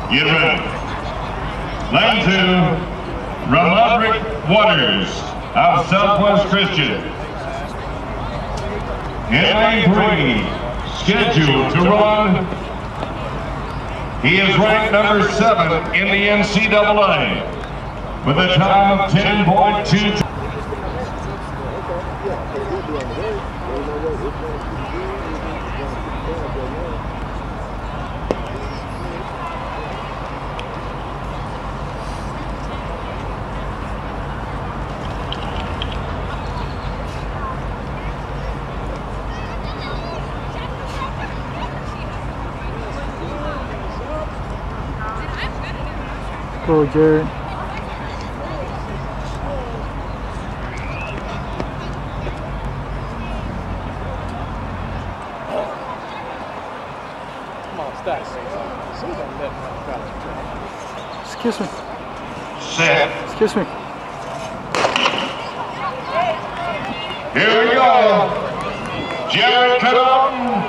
Get ready. Lane 2, Ramodrick of Southwest Christian. In lane 3, scheduled to run. He is ranked number 7 in the NCAA with a time of 10.22. Go, Jared. Excuse me. Set. Excuse me. Here we go. Jared Connaughton